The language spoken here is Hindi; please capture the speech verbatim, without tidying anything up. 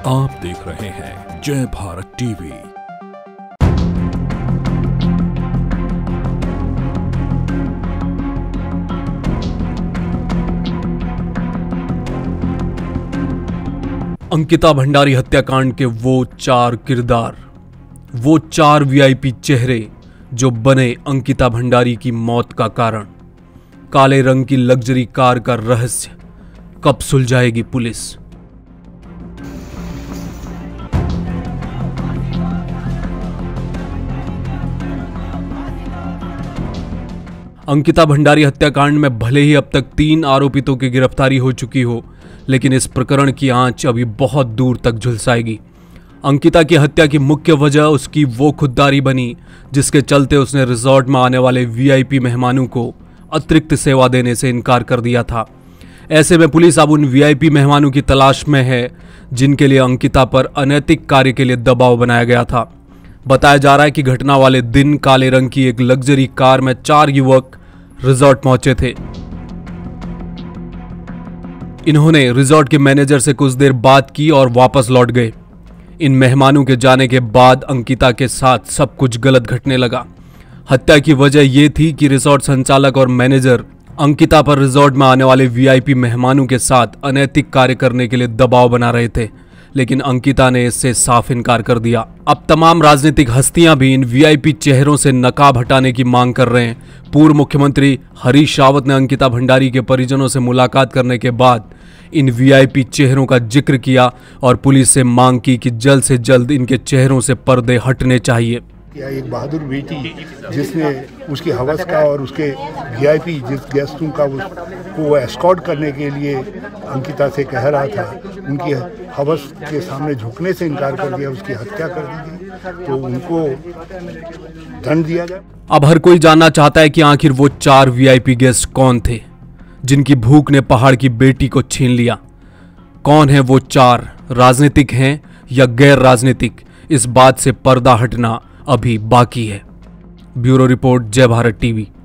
आप देख रहे हैं जय भारत टीवी। अंकिता भंडारी हत्याकांड के वो चार किरदार, वो चार वीआईपी चेहरे जो बने अंकिता भंडारी की मौत का कारण। काले रंग की लग्जरी कार का रहस्य कब सुलझाएगी पुलिस? अंकिता भंडारी हत्याकांड में भले ही अब तक तीन आरोपितों की गिरफ्तारी हो चुकी हो, लेकिन इस प्रकरण की आंच अभी बहुत दूर तक झुलसाएगी। अंकिता की हत्या की मुख्य वजह उसकी वो खुददारी बनी जिसके चलते उसने रिजॉर्ट में आने वाले वीआईपी मेहमानों को अतिरिक्त सेवा देने से इनकार कर दिया था। ऐसे में पुलिस अब उन वीआईपी मेहमानों की तलाश में है जिनके लिए अंकिता पर अनैतिक कार्य के लिए दबाव बनाया गया था। बताया जा रहा है कि घटना वाले दिन काले रंग की एक लग्जरी कार में चार युवक रिजॉर्ट पहुंचे थे। इन्होंने रिजॉर्ट के मैनेजर से कुछ देर बात की और वापस लौट गए। इन मेहमानों के जाने के बाद अंकिता के साथ सब कुछ गलत घटने लगा। हत्या की वजह यह थी कि रिजॉर्ट संचालक और मैनेजर अंकिता पर रिजॉर्ट में आने वाले वीआईपी मेहमानों के साथ अनैतिक कार्य करने के लिए दबाव बना रहे थे, लेकिन अंकिता ने इससे साफ इनकार कर दिया। अब तमाम राजनीतिक हस्तियां भी इन वीआईपी चेहरों से नकाब हटाने की मांग कर रहे हैं। पूर्व मुख्यमंत्री हरीश रावत ने अंकिता भंडारी के परिजनों से मुलाकात करने के बाद इन वीआईपी चेहरों का जिक्र किया और पुलिस से मांग की कि जल्द से जल्द इनके चेहरों से पर्दे हटने चाहिए। या एक बहादुर बेटी जिसने उसकी हवस का और उसके वीआईपी जिस गेस्टों का उसको वो एस्कॉर्ट करने के लिए अंकिता से कह रहा था, उनकी हवस के सामने झुकने से इनकार कर दिया, उसकी हत्या कर दी गई, तो उनको दंड दिया जाए। अब हर कोई जानना चाहता है कि आखिर वो चार वीआईपी गेस्ट कौन थे जिनकी भूख ने पहाड़ की बेटी को छीन लिया। कौन है वो चार, राजनीतिक हैं या गैर राजनीतिक, इस बात से पर्दा हटना अभी बाकी है। ब्यूरो रिपोर्ट, जय भारत टीवी।